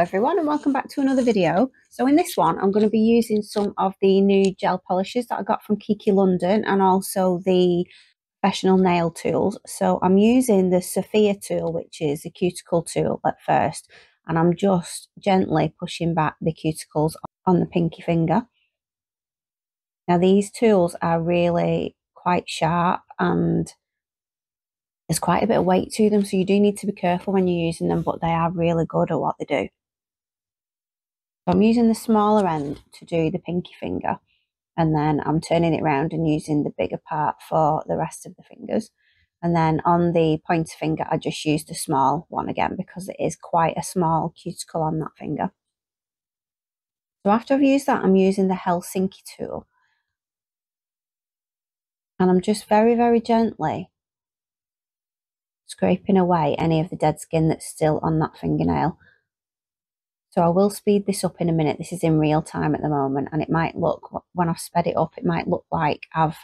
everyone, and welcome back to another video. So in this one I'm going to be using some of the new gel polishes that I got from Kiki London and also the professional nail tools. So I'm using the Sophia tool, which is a cuticle tool at first, and I'm just gently pushing back the cuticles on the pinky finger. Now these tools are really quite sharp and there's quite a bit of weight to them, so you do need to be careful when you're using them, but they are really good at what they do. So I'm using the smaller end to do the pinky finger, and then I'm turning it around and using the bigger part for the rest of the fingers. And then on the pointer finger, I just used the small one again because it is quite a small cuticle on that finger. So after I've used that, I'm using the Helsinki tool. And I'm just very, very gently scraping away any of the dead skin that's still on that fingernail. So I will speed this up in a minute. This is in real time at the moment, and it might look, when I've sped it up, it might look like I've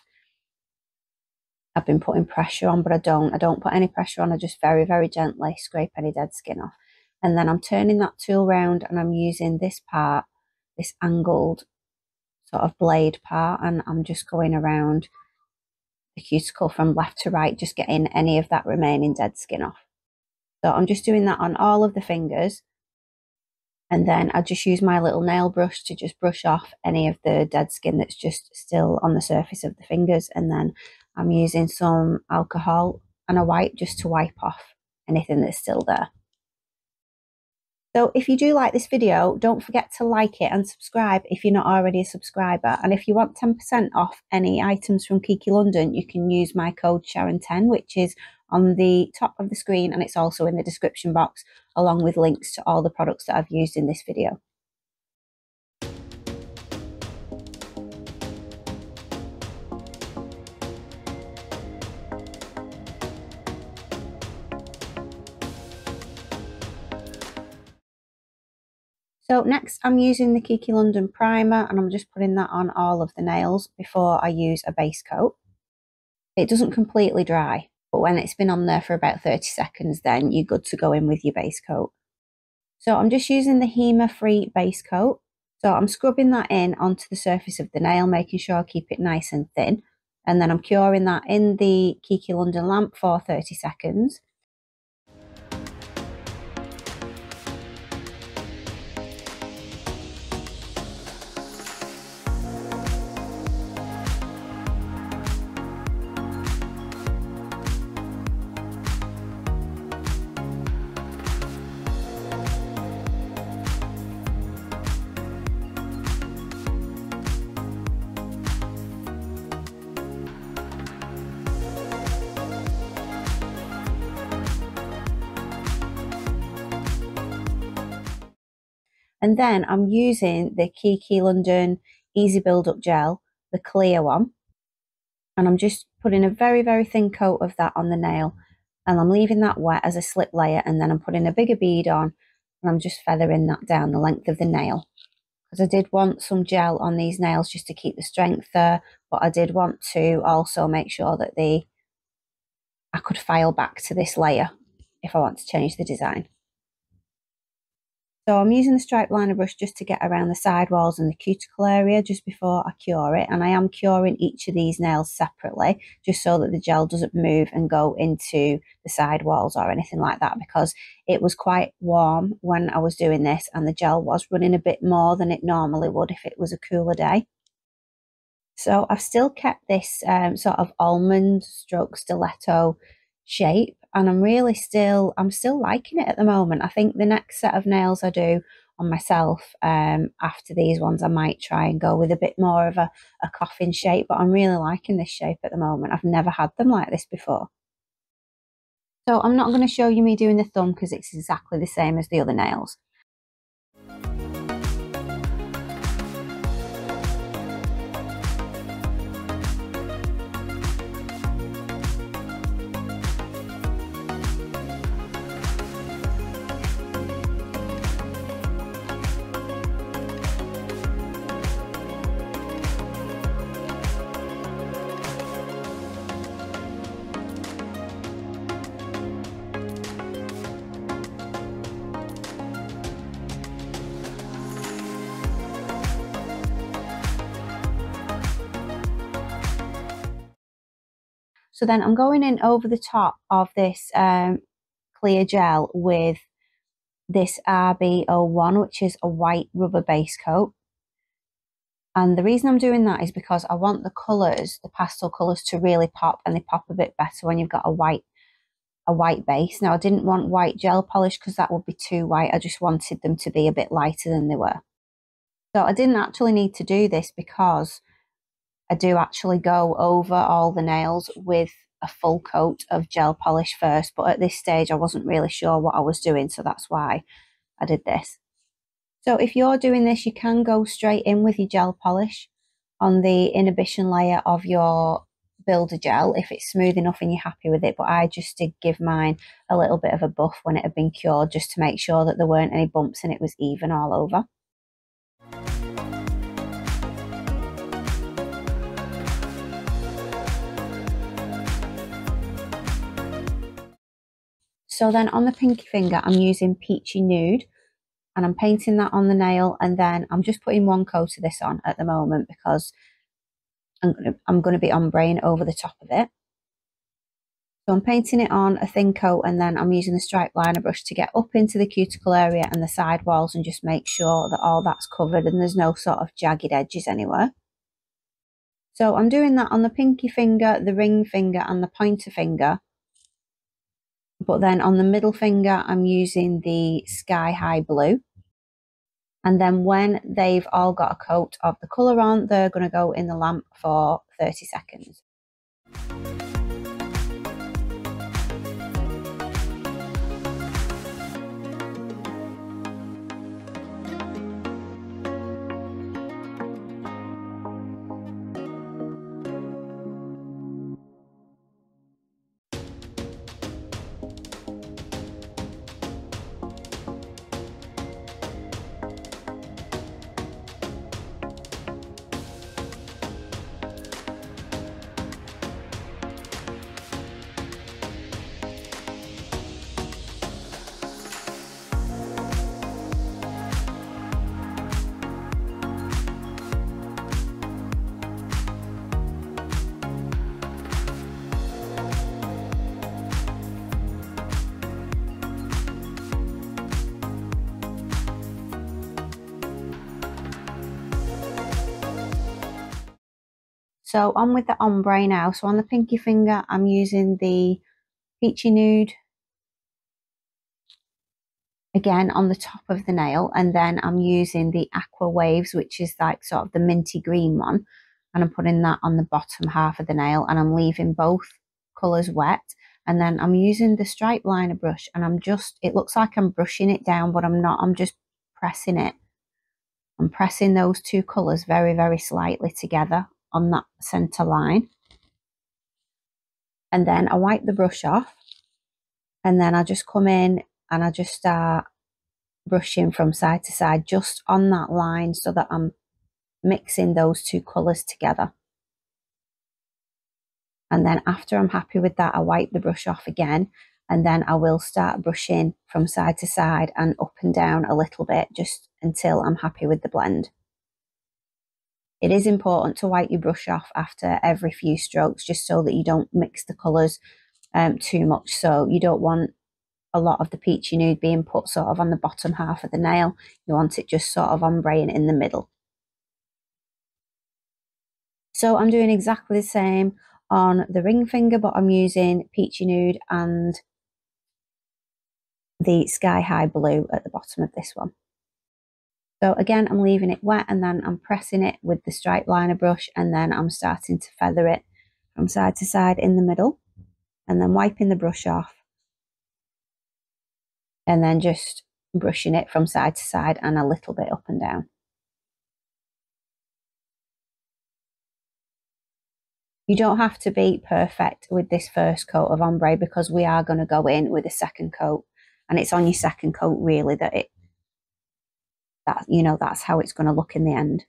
been putting pressure on, but I don't put any pressure on. I just very, very gently scrape any dead skin off. And then I'm turning that tool round and I'm using this part, this angled sort of blade part, and I'm just going around the cuticle from left to right, just getting any of that remaining dead skin off. So I'm just doing that on all of the fingers, and then I just use my little nail brush to just brush off any of the dead skin that's just still on the surface of the fingers. And then I'm using some alcohol and a wipe just to wipe off anything that's still there. So if you do like this video, don't forget to like it and subscribe if you're not already a subscriber. And if you want 10% off any items from Kiki London, you can use my code Sharon10, which is on the top of the screen, and it's also in the description box, along with links to all the products that I've used in this video. So next I'm using the Kiki London primer, and I'm just putting that on all of the nails before I use a base coat. It doesn't completely dry, but when it's been on there for about 30 seconds, then you're good to go in with your base coat. So I'm just using the HEMA-free base coat. So I'm scrubbing that in onto the surface of the nail, making sure I keep it nice and thin. And then I'm curing that in the Kiki London lamp for 30 seconds. And then I'm using the Kiki London Easy Build Up Gel, the clear one. And I'm just putting a very, very thin coat of that on the nail. And I'm leaving that wet as a slip layer. And then I'm putting a bigger bead on. And I'm just feathering that down the length of the nail. Because I did want some gel on these nails just to keep the strength there. But I did want to also make sure that I could file back to this layer if I want to change the design. So I'm using the stripe liner brush just to get around the side walls and the cuticle area just before I cure it. And I am curing each of these nails separately, just so that the gel doesn't move and go into the side walls or anything like that, because it was quite warm when I was doing this and the gel was running a bit more than it normally would if it was a cooler day. So I've still kept this sort of almond stroke stiletto shape, and I'm still liking it at the moment. I think the next set of nails I do on myself after these ones, I might try and go with a bit more of a coffin shape, but I'm really liking this shape at the moment. I've never had them like this before. So I'm not going to show you me doing the thumb because it's exactly the same as the other nails. So then I'm going in over the top of this clear gel with this RB01, which is a white rubber base coat. And the reason I'm doing that is because I want the colours, the pastel colours, to really pop, and they pop a bit better when you've got a white base. Now, I didn't want white gel polish because that would be too white. I just wanted them to be a bit lighter than they were. So I didn't actually need to do this because I do actually go over all the nails with a full coat of gel polish first. But at this stage, I wasn't really sure what I was doing, so that's why I did this. So if you're doing this, you can go straight in with your gel polish on the inhibition layer of your builder gel if it's smooth enough and you're happy with it. But I just did give mine a little bit of a buff when it had been cured, just to make sure that there weren't any bumps and it was even all over. So then on the pinky finger, I'm using Peachy Nude, and I'm painting that on the nail, and then I'm just putting one coat of this on at the moment because I'm going to be ombreing over the top of it. So I'm painting it on a thin coat, and then I'm using the stripe liner brush to get up into the cuticle area and the side walls and just make sure that all that's covered and there's no sort of jagged edges anywhere. So I'm doing that on the pinky finger, the ring finger and the pointer finger. But then on the middle finger, I'm using the Sky High Blue. And then when they've all got a coat of the colour on, they're going to go in the lamp for 30 seconds. So on with the ombre now. So on the pinky finger, I'm using the Peachy Nude again on the top of the nail, and then I'm using the Aqua Waves, which is like sort of the minty green one, and I'm putting that on the bottom half of the nail, and I'm leaving both colours wet. And then I'm using the stripe liner brush, and it looks like I'm brushing it down, but I'm not. I'm just pressing it. I'm pressing those two colours very, very slightly together on that centre line. And then I wipe the brush off, and then I just come in and I just start brushing from side to side just on that line so that I'm mixing those two colours together. And then after I'm happy with that, I wipe the brush off again, and then I will start brushing from side to side and up and down a little bit just until I'm happy with the blend. It is important to wipe your brush off after every few strokes just so that you don't mix the colours too much. So you don't want a lot of the Peachy Nude being put sort of on the bottom half of the nail. You want it just sort of ombreing in the middle. So I'm doing exactly the same on the ring finger, but I'm using Peachy Nude and the Sky High Blue at the bottom of this one. So again, I'm leaving it wet, and then I'm pressing it with the stripe liner brush, and then I'm starting to feather it from side to side in the middle, and then wiping the brush off, and then just brushing it from side to side and a little bit up and down. You don't have to be perfect with this first coat of ombre because we are going to go in with a second coat, and it's on your second coat really that's how it's going to look in the end.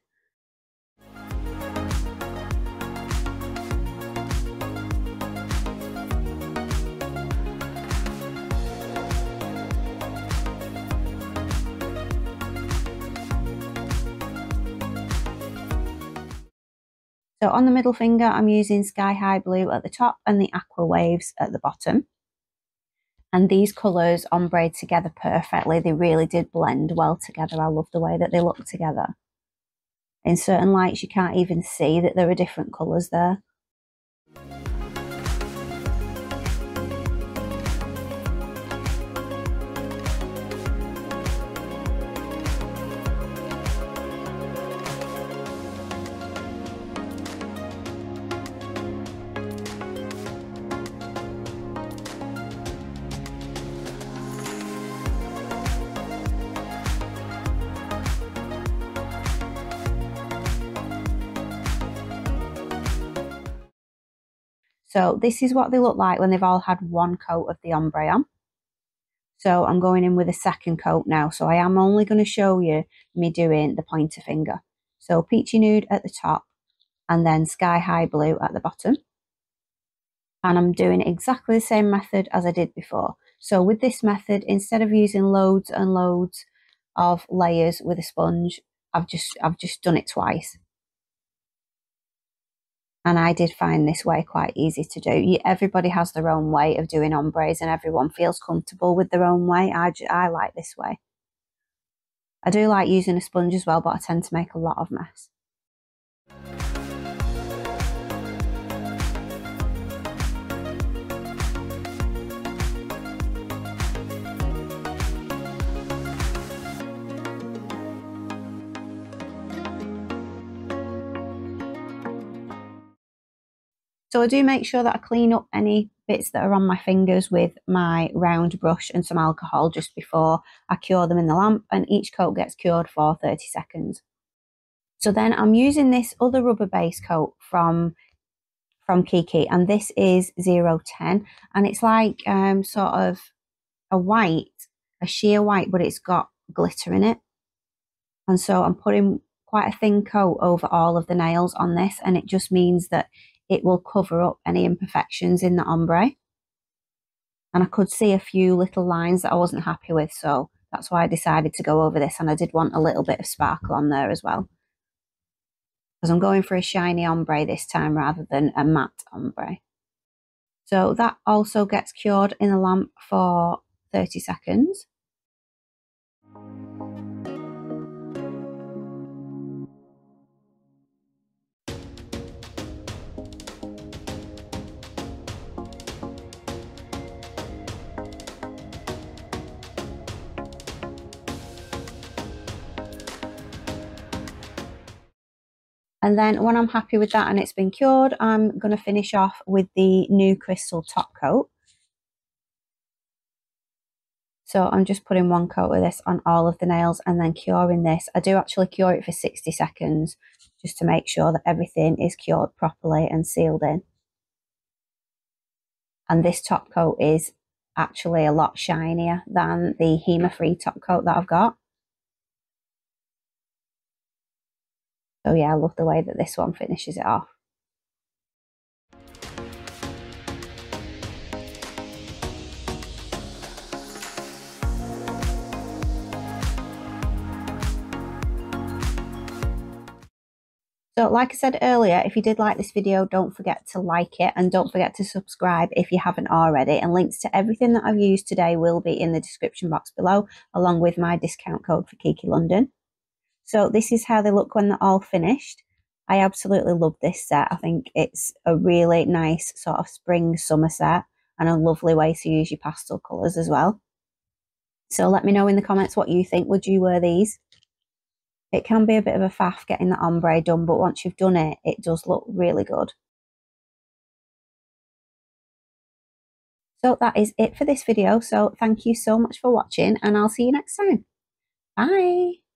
So on the middle finger, I'm using Sky High Blue at the top and the Aqua Waves at the bottom. And these colours ombre together perfectly. They really did blend well together. I love the way that they look together. In certain lights, you can't even see that there are different colours there. So this is what they look like when they've all had one coat of the ombre on. So I'm going in with a second coat now. So I am only going to show you me doing the pointer finger. So peachy nude at the top and then Sky High Blue at the bottom. And I'm doing exactly the same method as I did before. So with this method, instead of using loads and loads of layers with a sponge, I've just done it twice. And I did find this way quite easy to do. Everybody has their own way of doing ombres and everyone feels comfortable with their own way. I like this way. I do like using a sponge as well, but I tend to make a lot of mess. So I do make sure that I clean up any bits that are on my fingers with my round brush and some alcohol just before I cure them in the lamp, and each coat gets cured for 30 seconds. So then I'm using this other rubber base coat from Kiki, and this is 010, and it's like sort of a sheer white, but it's got glitter in it. And so I'm putting quite a thin coat over all of the nails on this, and it just means that it will cover up any imperfections in the ombre. And I could see a few little lines that I wasn't happy with, so that's why I decided to go over this, and I did want a little bit of sparkle on there as well. Because I'm going for a shiny ombre this time rather than a matte ombre. So that also gets cured in the lamp for 30 seconds. And then when I'm happy with that and it's been cured, I'm going to finish off with the new crystal top coat. So I'm just putting one coat of this on all of the nails and then curing this. I do actually cure it for 60 seconds just to make sure that everything is cured properly and sealed in. And this top coat is actually a lot shinier than the HEMA-free top coat that I've got. So yeah, I love the way that this one finishes it off. So like I said earlier, if you did like this video, don't forget to like it and don't forget to subscribe if you haven't already. And links to everything that I've used today will be in the description box below, along with my discount code for Kiki London. So this is how they look when they're all finished. I absolutely love this set. I think it's a really nice sort of spring summer set and a lovely way to use your pastel colours as well. So let me know in the comments what you think. Would you wear these? It can be a bit of a faff getting the ombre done, but once you've done it, it does look really good. So that is it for this video. So thank you so much for watching and I'll see you next time. Bye.